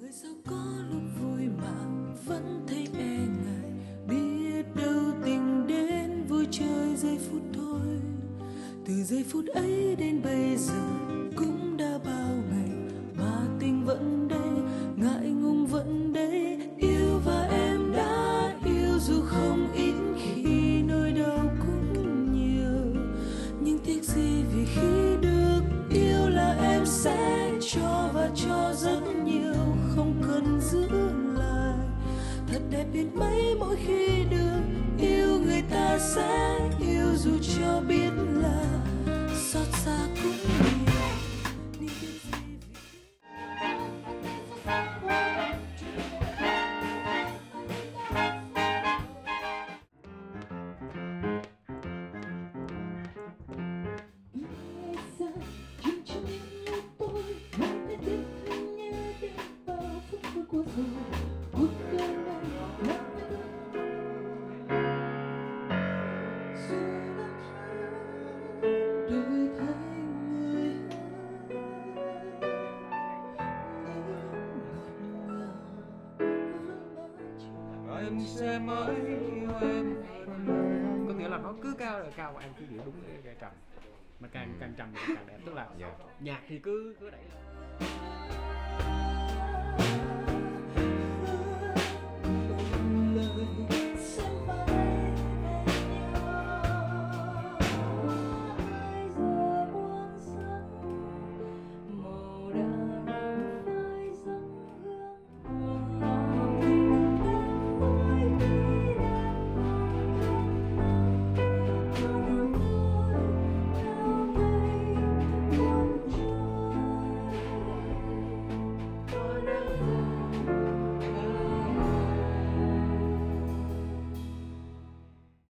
Đời sao có lúc vui mà vẫn thấy e ngại, biết đâu tình đến vui chơi giây phút thôi. Từ giây phút ấy đến bây giờ cũng đã bao ngày mà tình vẫn đây, ngại ngùng vẫn đây. Yêu và em đã yêu dù không ít khi nỗi đau cũng nhiều, nhưng tiếc gì vì khi được yêu là em sẽ cho và cho rất nhiều, không cần giữ lại. Thật đẹp biết mấy mỗi khi được yêu, người ta sẽ yêu dù cho biết là xót xa cũng nhiều. Nhưng tiếc gì vì Anh sẽ mãi yêu em. Có nghĩa là nó cứ cao là cao, em cứ giữ đúng cái trầm, mà càng trầm thì càng đẹp, tức là nhạc thì cứ đẩy lên.